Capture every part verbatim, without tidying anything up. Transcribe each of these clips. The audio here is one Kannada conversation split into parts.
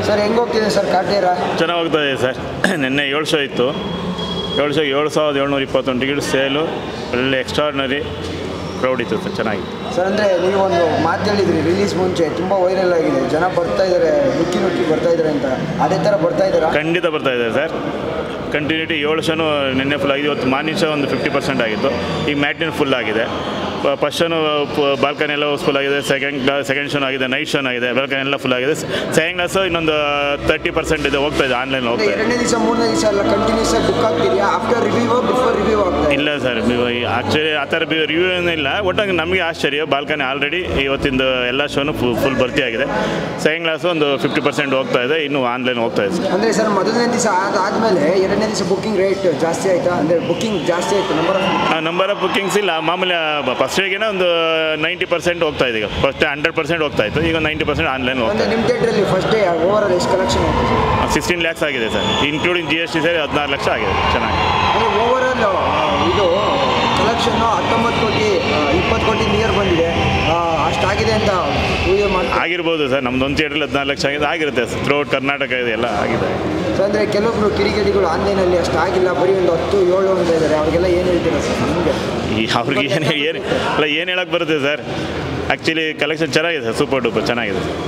ಸರ್ ಹೆಂಗೆ ಹೋಗ್ತಿದೆ ಸರ್ ಕಾಟೇರ? ಚೆನ್ನಾಗಿ ಹೋಗ್ತಾ ಇದೆ ಸರ್. ನಿನ್ನೆ ಏಳು ಶೋ ಇತ್ತು. ಏಳು ಶೋ ಏಳು ಸಾವಿರದ ಏಳ್ನೂರ ಇಪ್ಪತ್ತೊಂದು ಟಿಕೆಟ್ ಸೇಲು. ಒಳ್ಳೆ ಎಕ್ಸ್ಟ್ರಾರ್ನರಿ ಕ್ರೌಡ್ ಇತ್ತು ಸರ್, ಚೆನ್ನಾಗಿತ್ತು ಸರ್. ಅಂದರೆ ನೀವು ಒಂದು ಮಾತು ಹೇಳಿದ್ರಿ ರಿಲೀಸ್ ಮುಂಚೆ ತುಂಬ ವೈರಲ್ ಆಗಿದೆ, ಜನ ಬರ್ತಾ ಇದ್ದಾರೆ, ನುಕ್ಕಿ ನುಕ್ಕಿ ಬರ್ತಾ ಇದ್ದಾರೆ ಅಂತ. ಅದೇ ಥರ ಬರ್ತಾ ಇದ್ದಾರಾ? ಖಂಡಿತ ಬರ್ತಾ ಇದ್ದಾರೆ ಸರ್. ಕಂಟಿನ್ಯೂಟಿ ಏಳು ಶೋನು ನಿನ್ನೆ ಫುಲ್ ಆಗಿದೆ. ಇವತ್ತು ಮಾರ್ನಿಂಗ್ ಶೋ ಒಂದು ಫಿಫ್ಟಿ ಪರ್ಸೆಂಟ್ ಆಗಿತ್ತು. ಈಗ ಮ್ಯಾಟ್ನಿನ್ ಫುಲ್ ಆಗಿದೆ. ಫಸ್ಟ್ ಶೋನು ಬಾಲ್ಕನಿ ಎಲ್ಲ ಫುಲ್ ಆಗಿದೆ. ಸೆಕೆಂಡ್ ಸೆಕೆಂಡ್ ಶೋನ್ ಆಗಿದೆ, ನೈಟ್ ಶೋನ್ ಆಗಿದೆ, ಬಾಲ್ಕನಿ ಎಲ್ಲ ಫುಲ್ ಆಗಿದೆ. ಸೆಕೆಂಡ್ ಕ್ಲಾಸು ಇನ್ನೊಂದು ತರ್ಟಿ ಪರ್ಸೆಂಟ್ ಇದೆ, ಹೋಗ್ತಾ ಇದೆ, ಆನ್ಲೈನ್ ಹೋಗ್ತಾ ಇದೆ. ಎರಡನೇ ದಿವಸ ಮೂರನೇ ದಿವಸ ಎಲ್ಲ ಕಂಟಿನ್ಯೂಸ್ ಆಗಿ ಬುಕ್ ಆಗ್ತಿದೆಯಾ? ಆಫ್ಟರ್ ರಿವ್ಯೂ ಬಿಫೋರ್ ರಿವ್ಯೂ ಆಗ್ತಾ ಇಲ್ಲ ಸರ್, ಆ್ಯಕ್ಚುಲಿ ಆ ಥರ ರಿವ್ಯೂ ಏನಿಲ್ಲ. ಒಟ್ಟಾಗಿ ನಮಗೆ ಆಶ್ಚರ್ಯ, ಬಾಲ್ಕನಿ ಆಲ್ರೆಡಿ ಇವತ್ತಿಂದು ಎಲ್ಲ ಶೋನು ಫುಲ್ ಭರ್ತಿ ಆಗಿದೆ. ಸೆಕೆಂಡ್ ಕ್ಲಾಸು ಒಂದು ಫಿಫ್ಟಿ ಪರ್ಸೆಂಟ್ ಹೋಗ್ತಾ ಇದೆ, ಇನ್ನೂ ಆನ್ಲೈನ್ ಹೋಗ್ತಾ ಇದೆ. ಅಂದರೆ ಸರ್ ಮೊದಲನೇ ದಿವಸ ಅದಾದಮೇಲೆ ಎರಡನೇ ದಿವಸ ಬುಕ್ಕಿಂಗ್ ರೇಟ್ ಜಾಸ್ತಿ ಆಯಿತಾ? ಅಂದರೆ ಬುಕ್ಕಿಂಗ್ ಜಾಸ್ತಿ ಆಯಿತು? Number of number of bookings ಇಲ್ಲ. ಮಾಮೂಲಿ ಫಸ್ಟ್ ಡೇಗೆ ಒಂದು ನೈಂಟಿ ಪರ್ಸೆಂಟ್ ಹೋಗ್ತಾ ಇದೆ. ಈಗ ಫಸ್ಟ್ ಹಂಡ್ರೆಡ್ ಪರ್ಸೆಂಟ್ ಹೋಗ್ತಾ ಇತ್ತು, ಈಗ ನೈಂಟಿ ಪರ್ಸೆಂಟ್ ಆನ್ಲೈನ್ ಹೋಗ್ತಾ ಇದೆ. ನಿಮ್ಮ ಥಿಯೇಟ್ರಲ್ಲಿ ಫಸ್ಟ್ ಡೇ ಓವರ್ ಆಲ್ ಎಷ್ಟು ಕಲೆಕ್ಷನ್ ಆಯಿತು? ಸಿಕ್ಸ್ಟೀನ್ ಲ್ಯಾಕ್ಸ್ ಆಗಿದೆ sir, including G S T ಸೇರಿ ಹದಿನಾರು ಲಕ್ಷ ಆಗಿದೆ. ಚೆನ್ನಾಗಿ ಓವರ್ ಆಲ್ ಇದು ಕಲೆಕ್ಷನ್ನು ಹತ್ತೊಂಬತ್ತು ಕೋಟಿ ಇಪ್ಪತ್ತು ಕೋಟಿ ನಿಯರ್ ಬಂದಿದೆ. ಅಷ್ಟಾಗಿದೆ ಅಂತ ಊಹೆ ಮಾಡಿ ಆಗಿರ್ಬೋದು ಸರ್. ನಮ್ದು ಒಂದು ಥಿಯೇಟ್ರಲ್ಲಿ ಹದಿನಾರು ಲಕ್ಷ ಆಗಿದೆ, ಆಗಿರುತ್ತೆ ಸರ್. ಥ್ರೂಔಟ್ ಕರ್ನಾಟಕ ಇದೆ, ಎಲ್ಲ ಆಗಿದೆ. ಸೊ ಅಂದರೆ ಕೆಲವೊಬ್ರು ಕಿಡಿಗೇಡಿಗಳು ಆನ್ಲೈನಲ್ಲಿ ಅಷ್ಟು ಆಗಿಲ್ಲ, ಬರೀ ಒಂದು ಹತ್ತು ಏಳು ಅಂತ ಇದ್ದಾರೆ, ಅವ್ರಿಗೆಲ್ಲ ಏನು ಹೇಳ್ತೀರಾ ಸರ್? ನಿಮಗೆ ಈ ಅವ್ರಿಗೆ ಏನು ಏನು ಅಲ್ಲ ಏನು ಹೇಳಕ್ಕೆ ಬರುತ್ತೆ ಸರ್. ಆ್ಯಕ್ಚುಲಿ ಕಲೆಕ್ಷನ್ ಚೆನ್ನಾಗಿದೆ ಸರ್, ಸೂಪರ್ ಡೂಪರ್ ಚೆನ್ನಾಗಿದೆ ಸರ್.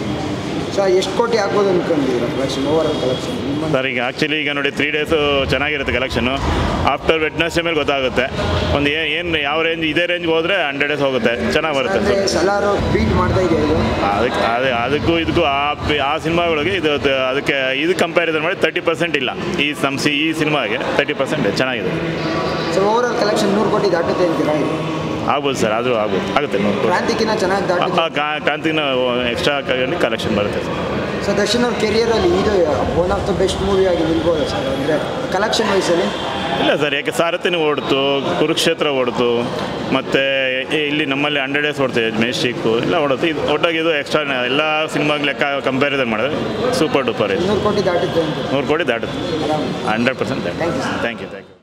ಸರ್ ಎಷ್ಟು ಕೋಟಿ ಆಗ್ಬೋದು ಅಂದ್ಕೊಂಡಿದ್ದೀರಾ collection, overall collection? Sir ಈಗ ಆ್ಯಕ್ಚುಲಿ ಈಗ ನೋಡಿ ತ್ರೀ ಡೇಸು ಚೆನ್ನಾಗಿರುತ್ತೆ ಕಲೆಕ್ಷನು. ಆಫ್ಟರ್ ವೆಡ್ನೆಸ್ಡೇ ಮೇಲೆ ಗೊತ್ತಾಗುತ್ತೆ ಒಂದು ಏನು ಯಾವ ರೇಂಜ್. ಇದೇ ರೇಂಜ್ಗೆ ಹೋದರೆ ಹಂಡ್ರೆಡ್ ಡೇಸ್ ಹೋಗುತ್ತೆ, ಚೆನ್ನಾಗಿ ಬರುತ್ತೆ ಸರ್. ಸಲಾರು ಬೀಟ್ ಮಾಡ್ತಾ ಇದೆ ಇದು. ಅದಕ್ಕೆ ಅದೇ ಅದಕ್ಕೂ ಇದಕ್ಕೂ ಆ ಆ ಸಿನಿಮಾಗಳಿಗೆ ಇದು ಅದಕ್ಕೆ ಇದು ಕಂಪ್ಯಾರಿಸನ್ ಮಾಡಿ ತರ್ಟಿ ಪರ್ಸೆಂಟ್ ಇಲ್ಲ. ಈ ನಮ್ಮ ಸಿ ಈ ಸಿನಿಮಾಗೆ ತರ್ಟಿ ಪರ್ಸೆಂಟ್ ಚೆನ್ನಾಗಿದೆ. ಸೊ ಓವರ್ ಆಲ್ ಕಲೆಕ್ಷನ್ ನೂರು ಕೋಟಿ ದಾಟುತ್ತೆ ಅಂತೀರಾ? ಆಗ್ಬೋದು ಸರ್, ಆದರೂ ಆಗ್ಬೋದು, ಆಗುತ್ತೆ ನೂರು ಕೋಟಿ. ಕ್ರಾಂತಿಕಿನ ಚೆನ್ನಾಗಿ ದಾಟುತ್ತೆ. ಕ್ರಾಂತಿನ ಎಕ್ಸ್ಟ್ರಾ ಕಲೆಕ್ಷನ್ ಬರುತ್ತೆ ಸರ್. ಸೊ ದರ್ಶನ್ ಅವ್ರ ಕೆರಿಯರಲ್ಲಿ ಇದು one of the best movie ಆಗಿ ನಿಲ್ಬೋದು ಸರ್, ಅಂದರೆ ಕಲೆಕ್ಷನ್ ವೈಸಲ್ಲಿ? ಇಲ್ಲ ಸರ್, ಯಾಕೆ ಸಾರಥಿನೂ ಓಡ್ತು, ಕುರುಕ್ಷೇತ್ರ ಓಡ್ತು, ಮತ್ತು ಇಲ್ಲಿ ನಮ್ಮಲ್ಲಿ ಹಂಡ್ರೆಡ್ ಡೇಸ್ ಓಡ್ತೇವೆ, ಮೆಜೆಸ್ಟಿಕ್ಕು ಎಲ್ಲ ಓಡುತ್ತೆ. ಇದು ಒಟ್ಟಾಗಿ ಇದು ಎಕ್ಸ್ಟ್ರಾ ಎಲ್ಲ ಸಿನಿಮಾಗೆ ಲೆಕ್ಕ ಕಂಪ್ಯಾರಿಸನ್ ಮಾಡಿದ್ರೆ ಸೂಪರ್ ಡೂಪರ್ ಇದೆ. ನೂರು ಕೋಟಿ ದಾಟುತ್ತೆ ಅಂತ? ನೂರು ಕೋಟಿ ದಾಟುತ್ತೆ, ಹಂಡ್ರೆಡ್ ಪರ್ಸೆಂಟ್ ದಾಟುತ್ತೆ. Thank you thank you